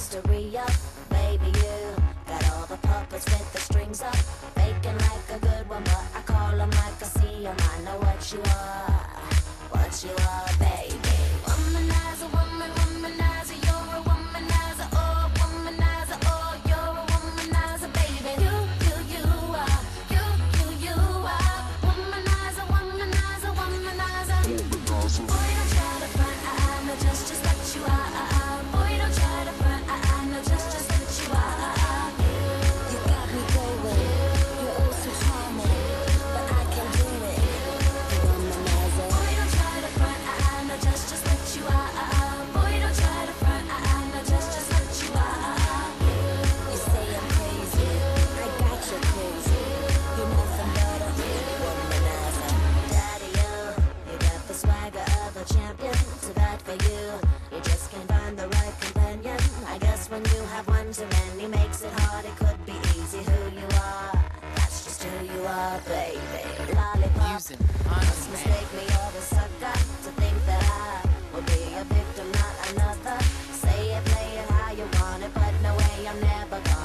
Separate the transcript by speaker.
Speaker 1: mystery up. Baby, you got all the puppets with the strings up. Faking like a good one, but I call them like I see them. I know what you are, baby. Womanizer, woman, womanizer, you're a womanizer, oh, you're a womanizer, baby. You are, you are, womanizer, womanizer, womanizer. Boy, don't try to front, I know just what you are. Boy, don't try to front, I know just what you are. You got me going, you're oh so charming, but I can do it. Womanizer. Boy, don't try to front, I know just what you are. Boy, don't try to front, I know just what you are. You say I'm crazy, I got you crazy. You're nothing but a womanizer. Daddy, you got the swagger of a champion. Too bad for you, you just can't find the right companion. I guess when you have one too many makes it hard. It could be easy who you are. That's just who you are, baby. Lollipop, must mistake me or the sucker to think that I will be a victim, not another. Say it, play it how you want it, but no way I'm never gonna